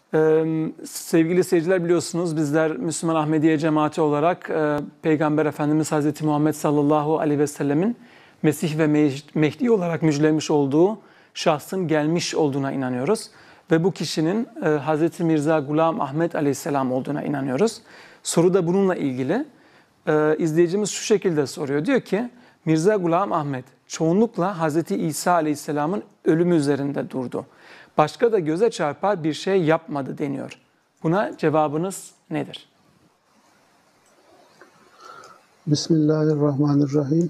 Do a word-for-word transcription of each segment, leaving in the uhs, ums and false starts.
Ee, sevgili seyirciler, biliyorsunuz bizler Müslüman Ahmediye cemaati olarak e, Peygamber Efendimiz Hazreti Muhammed sallallahu aleyhi ve sellemin Mesih ve Mehdi olarak müjdelemiş olduğu şahsın gelmiş olduğuna inanıyoruz. Ve bu kişinin e, Hazreti Mirza Gulam Ahmed aleyhisselam olduğuna inanıyoruz. Soru da bununla ilgili. E, izleyicimiz şu şekilde soruyor. Diyor ki, Mirza Gulam Ahmed çoğunlukla Hazreti İsa aleyhisselamın ölümü üzerinde durdu. Başka da göze çarpar bir şey yapmadı deniyor. Buna cevabınız nedir? Bismillahirrahmanirrahim.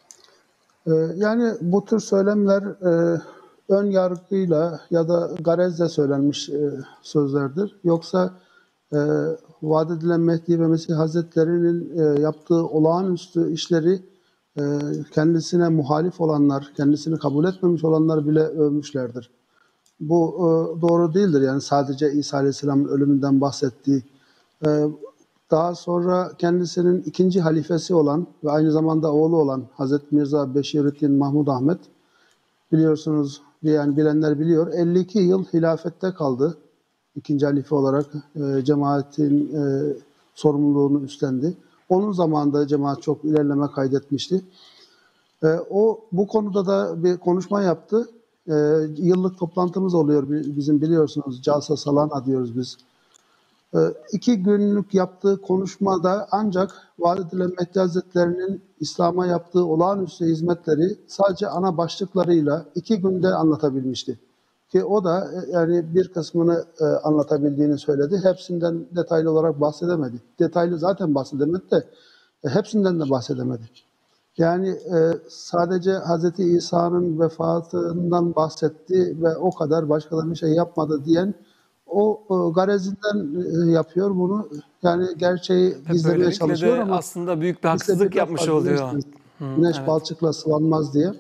Ee, yani bu tür söylemler e, ön yargıyla ya da garezle söylenmiş e, sözlerdir. Yoksa e, vaat edilen Mehdi ve Mesih Hazretleri'nin e, yaptığı olağanüstü işleri e, kendisine muhalif olanlar, kendisini kabul etmemiş olanlar bile övmüşlerdir. Bu e, doğru değildir. Yani sadece İsa Aleyhisselam'ın ölümünden bahsettiği. E, daha sonra kendisinin ikinci halifesi olan ve aynı zamanda oğlu olan Hazreti Mirza Beşirüddin Mahmud Ahmed, biliyorsunuz, yani bilenler biliyor, elli iki yıl hilafette kaldı. İkinci halife olarak e, cemaatin e, sorumluluğunu üstlendi. Onun zamanında cemaat çok ilerleme kaydetmişti. E, o bu konuda da bir konuşma yaptı. E, yıllık toplantımız oluyor bizim, biliyorsunuz. Calsa Salana diyoruz biz. E, iki günlük yaptığı konuşmada ancak vaat edilen Mehdi Hazretleri'nin İslam'a yaptığı olağanüstü hizmetleri sadece ana başlıklarıyla iki günde anlatabilmişti. Ki o da yani bir kısmını e, anlatabildiğini söyledi. Hepsinden detaylı olarak bahsedemedi. Detaylı zaten bahsedemedi de e, hepsinden de bahsedemedi. Yani e, sadece Hazreti İsa'nın vefatından bahsetti ve o kadar, başkalarına bir şey yapmadı diyen o e, garezinden e, yapıyor bunu. Yani gerçeği gizlemeye çalışıyor ama aslında büyük bir haksızlık yapmış oluyor. Güneş evet. balçıkla sıvanmaz diye.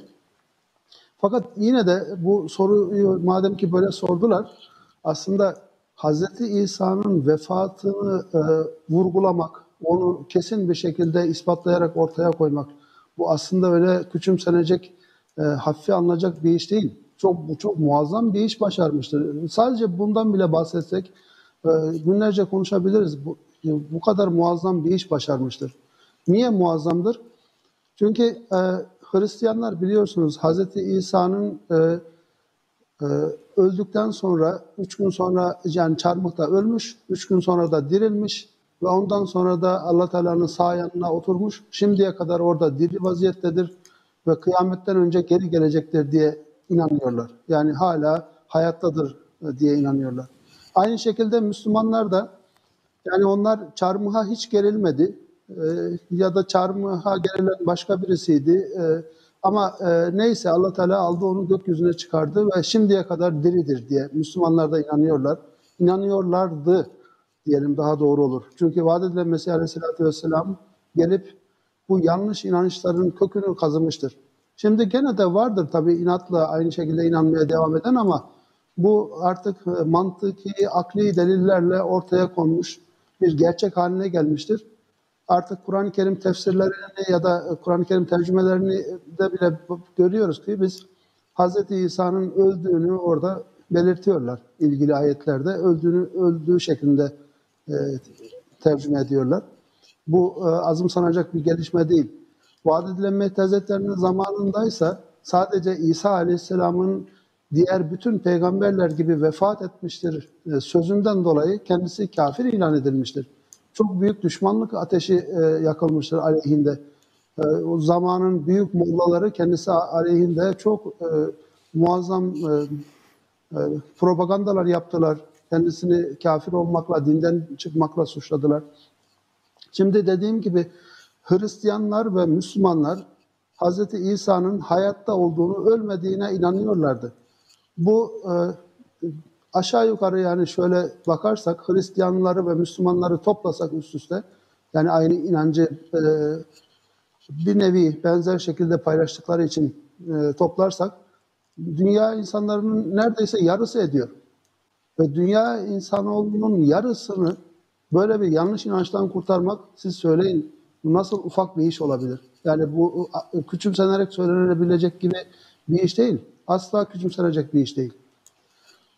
Fakat yine de bu soruyu madem ki böyle sordular, aslında Hazreti İsa'nın vefatını e, vurgulamak, onu kesin bir şekilde ispatlayarak ortaya koymak, bu aslında öyle küçümsenecek, e, hafife alınacak bir iş değil. Çok bu çok muazzam bir iş başarmıştır. Sadece bundan bile bahsetsek e, günlerce konuşabiliriz. Bu, bu kadar muazzam bir iş başarmıştır. Niye muazzamdır? Çünkü e, Hristiyanlar, biliyorsunuz, Hazreti İsa'nın e, e, öldükten sonra, üç gün sonra, yani çarmıhta ölmüş, üç gün sonra da dirilmiş ve ondan sonra da Allah Teala'nın sağ yanına oturmuş. Şimdiye kadar orada diri vaziyettedir ve kıyametten önce geri gelecektir diye inanıyorlar. Yani hala hayattadır diye inanıyorlar. Aynı şekilde Müslümanlar da, yani onlar çarmıha hiç gerilmedi. Ee, ya da çarmıha gerilen başka birisiydi. Ee, ama e, neyse, Allah Teala aldı onu, gökyüzüne çıkardı ve şimdiye kadar diridir diye Müslümanlar da inanıyorlar. İnanıyorlardı diyelim, daha doğru olur. Çünkü vaat edilen Mesih Aleyhisselatü Vesselam gelip bu yanlış inançların kökünü kazımıştır. Şimdi gene de vardır tabii inatla aynı şekilde inanmaya devam eden, ama bu artık mantıki, akli delillerle ortaya konmuş bir gerçek haline gelmiştir. Artık Kur'an-ı Kerim tefsirlerini ya da Kur'an-ı Kerim tercümelerini de bile görüyoruz ki biz Hazreti İsa'nın öldüğünü orada belirtiyorlar. İlgili ayetlerde öldüğünü öldüğü şeklinde e, tercüme ediyorlar. Bu e, azımsanacak bir gelişme değil. Vaat edilen Mehdi Hazretleri'nin zamanındaysa sadece İsa Aleyhisselam'ın diğer bütün peygamberler gibi vefat etmiştir e, sözünden dolayı kendisi kafir ilan edilmiştir. Çok büyük düşmanlık ateşi e, yakılmıştır aleyhinde. E, o zamanın büyük mollaları kendisi aleyhinde çok e, muazzam e, e, propagandalar yaptılar. Kendisini kafir olmakla, dinden çıkmakla suçladılar. Şimdi dediğim gibi Hristiyanlar ve Müslümanlar Hazreti İsa'nın hayatta olduğunu, ölmediğine inanıyorlardı. Bu e, aşağı yukarı, yani şöyle bakarsak, Hristiyanları ve Müslümanları toplasak üst üste, yani aynı inancı e, bir nevi benzer şekilde paylaştıkları için e, toplarsak, dünya insanlarının neredeyse yarısı ediyor. Ve dünya insanoğlunun yarısını böyle bir yanlış inançtan kurtarmak, siz söyleyin, bu nasıl ufak bir iş olabilir? Yani bu küçümsenerek söylenebilecek gibi bir iş değil. Asla küçümsenecek bir iş değil.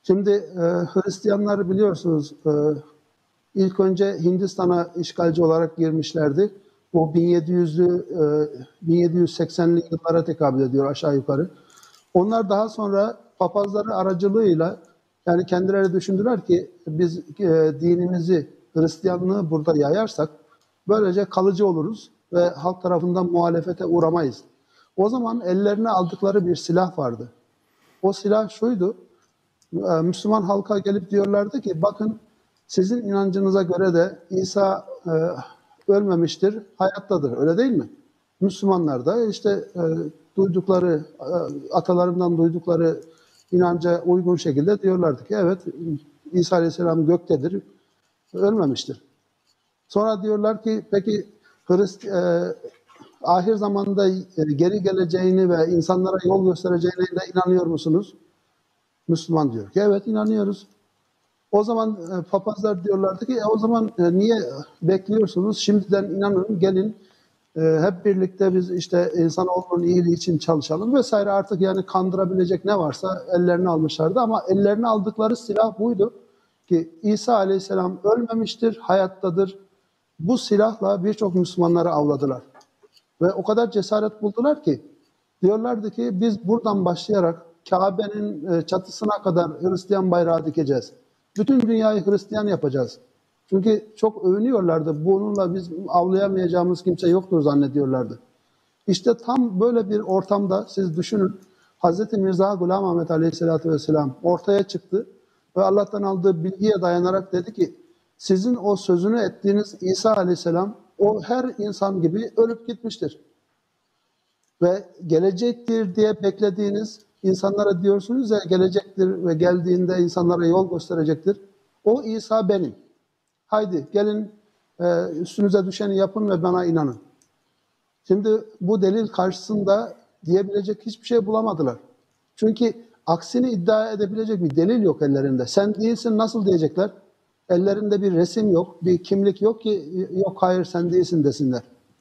Şimdi e, Hristiyanlar biliyorsunuz e, ilk önce Hindistan'a işgalci olarak girmişlerdi. O bin yedi yüzlü, e, bin yedi yüz seksenli yıllara tekabül ediyor aşağı yukarı. Onlar daha sonra papazları aracılığıyla, yani kendileri düşündüler ki biz e, dinimizi, Hristiyanlığı burada yayarsak böylece kalıcı oluruz ve halk tarafından muhalefete uğramayız. O zaman ellerine aldıkları bir silah vardı. O silah şuydu: e, Müslüman halka gelip diyorlardı ki bakın, sizin inancınıza göre de İsa e, ölmemiştir, hayattadır. Öyle değil mi? Müslümanlar da işte e, duydukları, e, atalarından duydukları inanca uygun şekilde diyorlardı ki evet, İsa Aleyhisselam göktedir, ölmemiştir. Sonra diyorlar ki peki Hrist, e, ahir zamanda e, geri geleceğini ve insanlara yol göstereceğine de inanıyor musunuz? Müslüman diyor ki evet, inanıyoruz. O zaman e, papazlar diyorlardı ki e, o zaman e, niye bekliyorsunuz? Şimdiden inanın, gelin e, hep birlikte biz işte insanoğlunun iyiliği için çalışalım vesaire, artık yani kandırabilecek ne varsa ellerine almışlardı. Ama ellerine aldıkları silah buydu ki İsa Aleyhisselam ölmemiştir, hayattadır. Bu silahla birçok Müslümanları avladılar. Ve o kadar cesaret buldular ki diyorlardı ki biz buradan başlayarak Kabe'nin çatısına kadar Hristiyan bayrağı dikeceğiz. Bütün dünyayı Hristiyan yapacağız. Çünkü çok övünüyorlardı. Bununla biz avlayamayacağımız kimse yoktur zannediyorlardı. İşte tam böyle bir ortamda siz düşünün, Hazreti Mirza Ghulam Ahmet Aleyhisselatü Vesselam ortaya çıktı ve Allah'tan aldığı bilgiye dayanarak dedi ki sizin o sözünü ettiğiniz İsa Aleyhisselam o her insan gibi ölüp gitmiştir. Ve gelecektir diye beklediğiniz insanlara diyorsunuz ya, gelecektir ve geldiğinde insanlara yol gösterecektir. O İsa benim. Haydi gelin, e, üstünüze düşeni yapın ve bana inanın. Şimdi bu delil karşısında diyebilecek hiçbir şey bulamadılar. Çünkü aksini iddia edebilecek bir delil yok ellerinde. Sen değilsin nasıl diyecekler? Ellerinde bir resim yok, bir kimlik yok ki yok hayır sen değilsin desinler.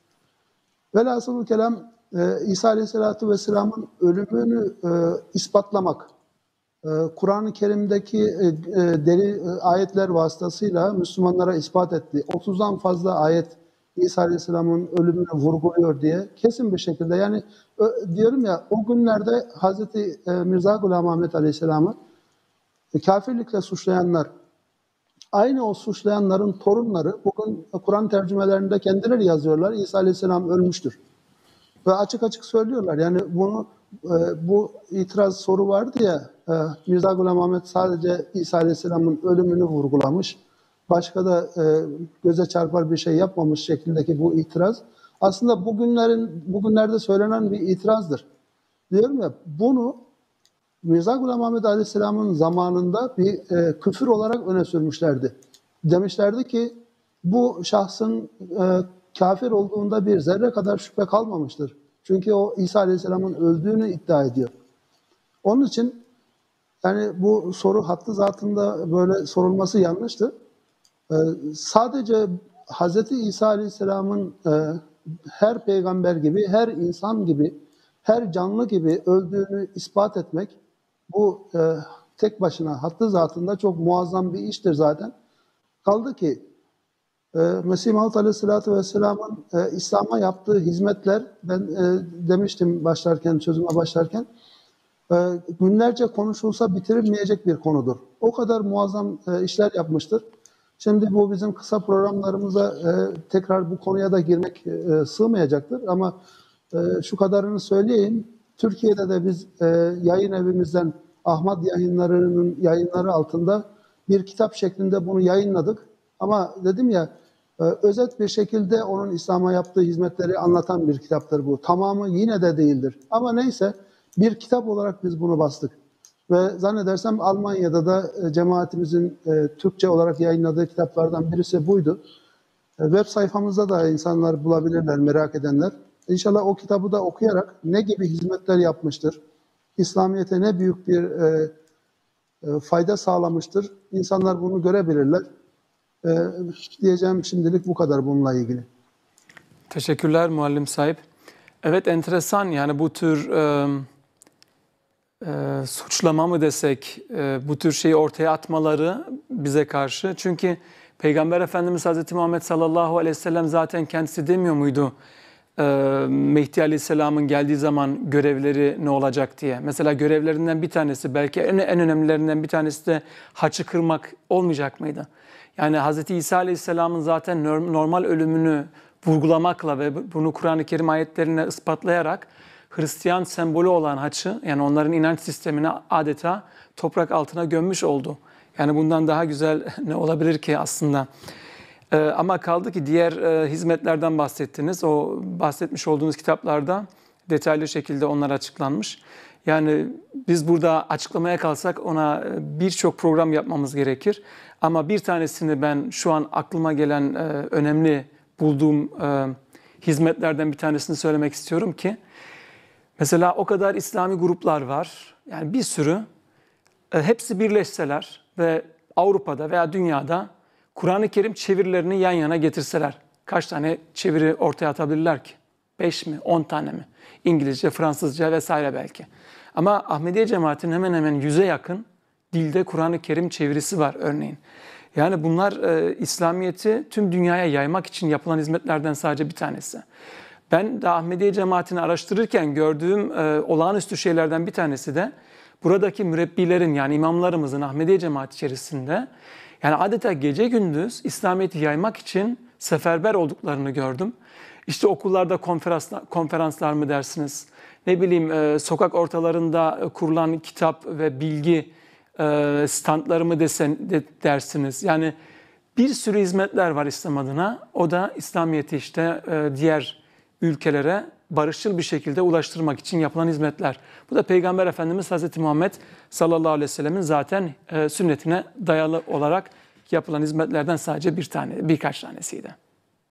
Velhasıl kelam e, İsa Aleyhisselatü Vesselam'ın ölümünü e, ispatlamak, e, Kur'an-ı Kerim'deki e, e, deli e, ayetler vasıtasıyla Müslümanlara ispat etti. otuzdan fazla ayet İsa Aleyhisselam'ın ölümünü vurguluyor diye kesin bir şekilde, yani ö, diyorum ya, o günlerde Hazreti e, Mirza Ghulam Ahmet Aleyhisselam'ı e, kafirlikle suçlayanlar, aynı o suçlayanların torunları bugün Kur'an tercümelerinde kendileri yazıyorlar. İsa Aleyhisselam ölmüştür. Ve açık açık söylüyorlar. Yani bunu e, bu itiraz soru vardı ya, e, Mirza Ghulam Ahmet sadece İsa Aleyhisselam'ın ölümünü vurgulamış. Başka da e, göze çarpar bir şey yapmamış şeklindeki bu itiraz. Aslında bugünlerin bugünlerde söylenen bir itirazdır. Diyorum ya, bunu Mirza Ghulam Ahmet Aleyhisselam'ın zamanında bir e, küfür olarak öne sürmüşlerdi. Demişlerdi ki bu şahsın e, kafir olduğunda bir zerre kadar şüphe kalmamıştır. Çünkü o İsa Aleyhisselam'ın öldüğünü iddia ediyor. Onun için yani bu soru hattı zatında böyle sorulması yanlıştı. E, sadece Hazreti İsa Aleyhisselam'ın e, her peygamber gibi, her insan gibi, her canlı gibi öldüğünü ispat etmek, bu e, tek başına hattı zatında çok muazzam bir iştir zaten. Kaldı ki e, Mesih Maud Aleyhisselatü Vesselam'ın e, İslam'a yaptığı hizmetler, ben e, demiştim başlarken, sözüme başlarken, e, günlerce konuşulsa bitirilmeyecek bir konudur. O kadar muazzam e, işler yapmıştır. Şimdi bu bizim kısa programlarımıza e, tekrar bu konuya da girmek e, sığmayacaktır. Ama e, şu kadarını söyleyeyim. Türkiye'de de biz e, yayın evimizden Ahmad Yayınları'nın yayınları altında bir kitap şeklinde bunu yayınladık. Ama dedim ya, e, özet bir şekilde onun İslam'a yaptığı hizmetleri anlatan bir kitaptır bu. Tamamı yine de değildir. Ama neyse, bir kitap olarak biz bunu bastık. Ve zannedersem Almanya'da da e, cemaatimizin e, Türkçe olarak yayınladığı kitaplardan birisi buydu. E, web sayfamızda da insanlar bulabilirler, merak edenler. İnşallah o kitabı da okuyarak ne gibi hizmetler yapmıştır, İslamiyet'e ne büyük bir e, e, fayda sağlamıştır, İnsanlar bunu görebilirler. E, diyeceğim şimdilik bu kadar bununla ilgili. Teşekkürler muallim sahip. Evet, enteresan, yani bu tür e, e, suçlama mı desek, e, bu tür şeyi ortaya atmaları bize karşı. Çünkü Peygamber Efendimiz Hazreti Muhammed sallallahu aleyhi ve sellem zaten kendisi demiyor muydu? E, Mehdi Aleyhisselam'ın geldiği zaman görevleri ne olacak diye. Mesela görevlerinden bir tanesi, belki en, en önemlilerinden bir tanesi de haçı kırmak olmayacak mıydı? Yani Hazreti İsa Aleyhisselam'ın zaten normal ölümünü vurgulamakla ve bunu Kur'an-ı Kerim ayetlerine ispatlayarak Hristiyan sembolü olan haçı, yani onların inanç sistemini adeta toprak altına gömmüş oldu. Yani bundan daha güzel ne olabilir ki aslında? Ee, ama kaldı ki diğer e, hizmetlerden bahsettiniz. O bahsetmiş olduğunuz kitaplarda detaylı şekilde onlar açıklanmış. Yani biz burada açıklamaya kalsak ona birçok program yapmamız gerekir. Ama bir tanesini ben şu an aklıma gelen e, önemli bulduğum e, hizmetlerden bir tanesini söylemek istiyorum ki, mesela o kadar İslami gruplar var, yani bir sürü, e, hepsi birleşseler ve Avrupa'da veya dünyada Kur'an-ı Kerim çevirilerini yan yana getirseler, kaç tane çeviri ortaya atabilirler ki? Beş mi, on tane mi? İngilizce, Fransızca vesaire belki. Ama Ahmediye cemaatinin hemen hemen yüze yakın dilde Kur'an-ı Kerim çevirisi var örneğin. Yani bunlar e, İslamiyet'i tüm dünyaya yaymak için yapılan hizmetlerden sadece bir tanesi. Ben de Ahmediye cemaatini araştırırken gördüğüm e, olağanüstü şeylerden bir tanesi de buradaki mürebbilerin, yani imamlarımızın Ahmediye cemaati içerisinde yani adeta gece gündüz İslamiyet'i yaymak için seferber olduklarını gördüm. İşte okullarda konferanslar, konferanslar mı dersiniz? Ne bileyim e, sokak ortalarında kurulan kitap ve bilgi e, standları mı desen, de, dersiniz? Yani bir sürü hizmetler var İslam adına. O da İslamiyet'i işte e, diğer ülkelere barışçıl bir şekilde ulaştırmak için yapılan hizmetler. Bu da Peygamber Efendimiz Hazreti Muhammed sallallahu aleyhi ve sellemin zaten e, sünnetine dayalı olarak yapılan hizmetlerden sadece bir tane, birkaç tanesiydi.